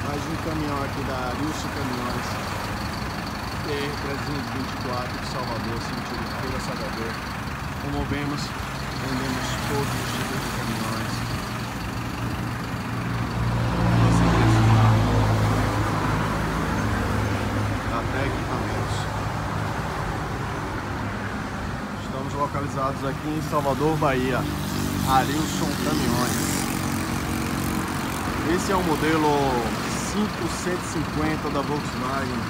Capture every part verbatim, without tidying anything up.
Mais um caminhão aqui da Arilson Caminhões T R trezentos e vinte e quatro de Salvador, sentido Feira Salvador. Como vemos, vendemos todos os tipos de caminhões. Você precisar, até equipamentos. Estamos localizados aqui em Salvador, Bahia. Arilson Caminhões. Esse é o modelo cinco cento e cinquenta da Volkswagen,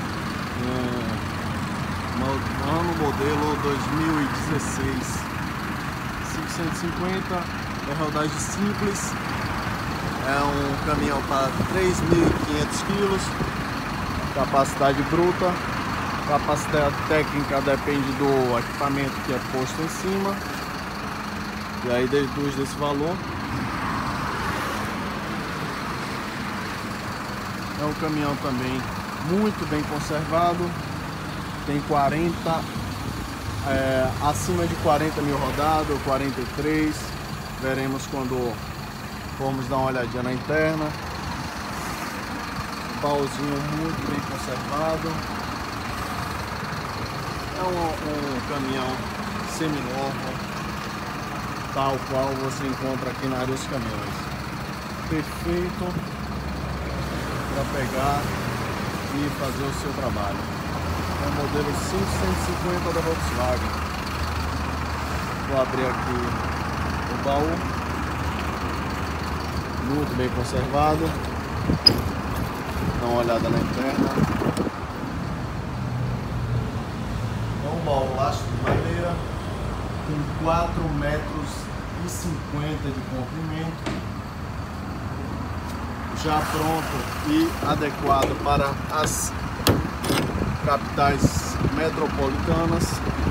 um ano modelo dois mil e dezesseis. cinco cento e cinquenta é rodagem simples, é um caminhão para três mil e quinhentos quilos, capacidade bruta. Capacidade técnica depende do equipamento que é posto em cima, e aí deduz desse valor. É um caminhão também muito bem conservado, tem quarenta, é, acima de quarenta mil rodadas, quarenta e três, veremos quando formos dar uma olhadinha na interna. Um baúzinho muito bem conservado, é um, um caminhão seminovo, tal qual você encontra aqui na Arilson Caminhões, perfeito para pegar e fazer o seu trabalho. É o modelo cinco cento e cinquenta da Volkswagen. Vou abrir aqui o baú, muito bem conservado. Dá uma olhada na interna. É um baú elástico de madeira com quatro metros e cinquenta de comprimento, já pronto e adequado para as capitais metropolitanas,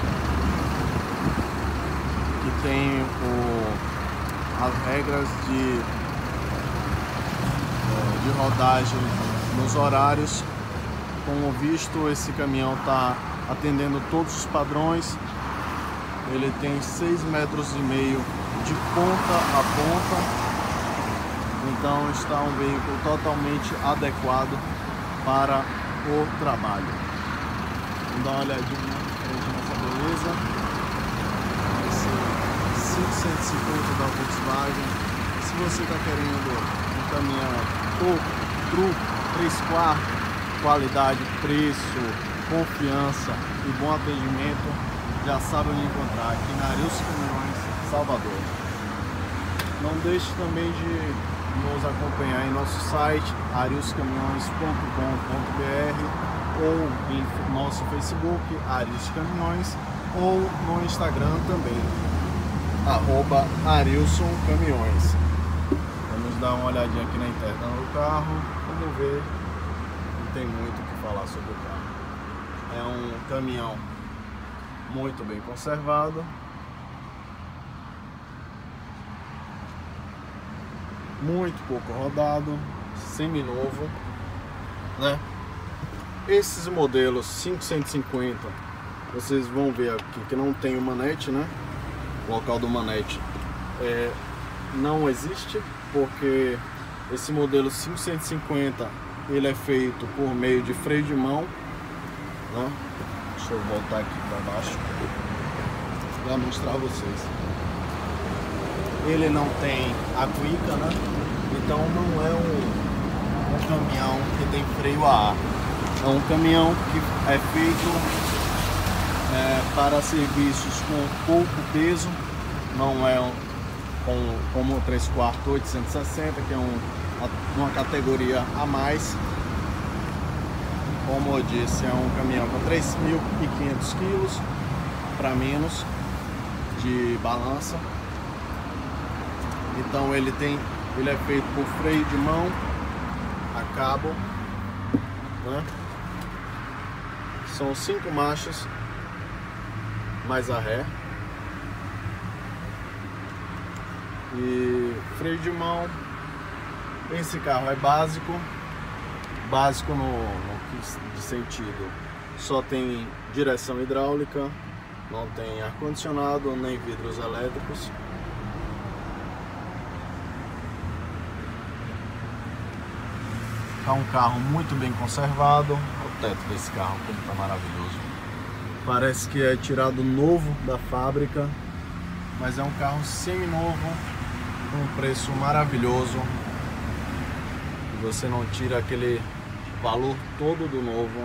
que tem o, as regras de, de rodagem nos horários. Como visto, esse caminhão está atendendo todos os padrões. Ele tem seis metros e meio de ponta a ponta. Então está um veículo totalmente adequado para o trabalho. Vamos dar uma olhadinha nessa beleza. Esse cinco cento e cinquenta da Volkswagen. Se você está querendo um caminhão topo, truco, três quartos, qualidade, preço, confiança e bom atendimento, já sabe onde encontrar, aqui na Arilson Caminhões, Salvador. Não deixe também de nos acompanhar em nosso site arilson caminhões ponto com ponto br ou em nosso Facebook Arilson Caminhões, ou no Instagram também, arroba Arilson Caminhões. Vamos dar uma olhadinha aqui na interna do carro. Como ver, não tem muito o que falar sobre o carro. É um caminhão muito bem conservado, muito pouco rodado, seminovo, né? Esses modelos cinco cento e cinquenta, vocês vão ver aqui que não tem o manete, né? O local do manete é, não existe, porque esse modelo cinco cento e cinquenta ele é feito por meio de freio de mão, né? Deixa eu voltar aqui para baixo para mostrar a vocês. Ele não tem a cuíca, né? Então não é um, um caminhão que tem freio a ar. É um caminhão que é feito é, para serviços com pouco peso. Não é um, com, como o três quartos oitocentos e sessenta, que é um, uma categoria a mais. Como eu disse, é um caminhão com três mil e quinhentos quilos para menos de balança. Então ele tem, ele é feito por freio de mão a cabo, né? São cinco marchas mais a ré e freio de mão. Esse carro é básico, básico no, no de sentido, só tem direção hidráulica, não tem ar condicionado nem vidros elétricos. Tá um carro muito bem conservado. O teto desse carro como tá maravilhoso. Parece que é tirado novo da fábrica, mas é um carro semi-novo com um preço maravilhoso. E você não tira aquele valor todo do novo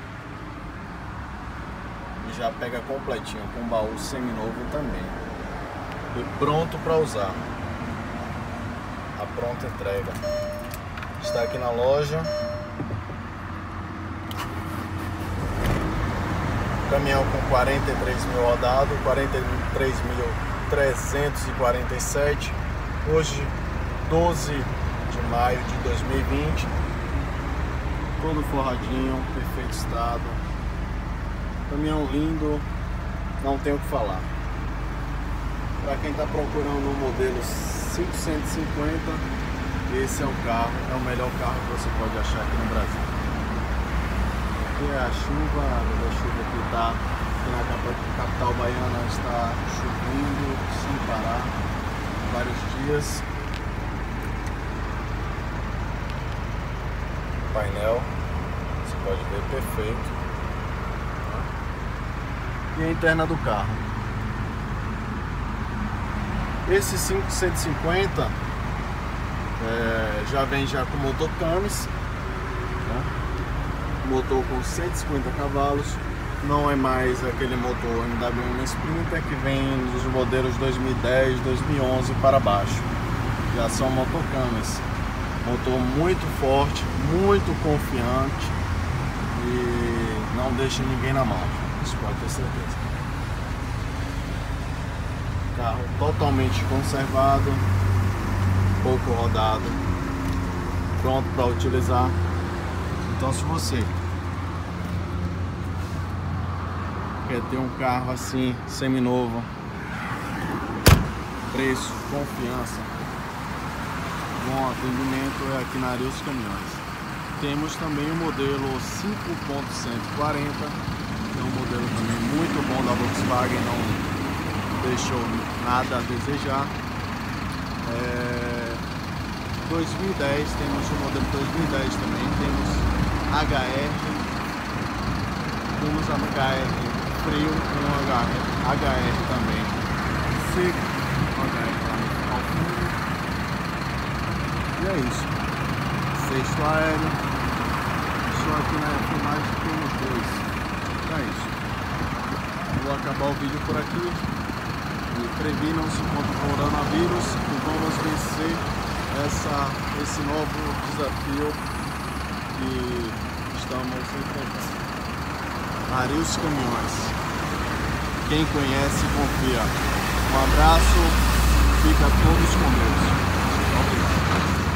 e já pega completinho com um baú semi-novo também. E pronto para usar. A pronta entrega. Está aqui na loja. Caminhão com quarenta e três mil rodado, quarenta e três mil trezentos e quarenta e sete. Hoje, doze de maio de dois mil e vinte. Todo forradinho, perfeito estado. Caminhão lindo, não tenho o que falar. Para quem está procurando um modelo quinhentos e cinquenta, esse é o carro, é o melhor carro que você pode achar aqui no Brasil. Aqui é a chuva, a chuva que está aqui na capital baiana, está chovendo sem parar, vários dias. O painel, você pode ver, perfeito. E a interna do carro. Esse quinhentos e cinquenta é, já vem já com motor Camis, né? Motor com cento e cinquenta cavalos, não é mais aquele motor M W M Sprinter que vem dos modelos dois mil e dez, dois mil e onze para baixo. Já são motor Camis, motor muito forte, muito confiante e não deixa ninguém na mão, isso pode ter certeza. Carro totalmente conservado, pouco rodado, pronto para utilizar. Então, se você quer ter um carro assim, seminovo, preço, confiança, bom atendimento, é aqui na Arilson Caminhões. Temos também o modelo cinco ponto cento e quarenta, que é um modelo também muito bom da Volkswagen, não deixou nada a desejar. É, dois mil e dez, temos o modelo dois mil e dez também, temos H R, temos H R frio com H R, H R também seco, H R lá ao fundo. E é isso. Sexto aéreo. Só aqui na filmagem temos dois. É isso. Vou acabar o vídeo por aqui. E previnam-se contra o coronavírus e vamos vencer essa, esse novo desafio que estamos enfrentando. Arilson Caminhões. Quem conhece, confia. Um abraço, fica todos com Deus. Obrigado.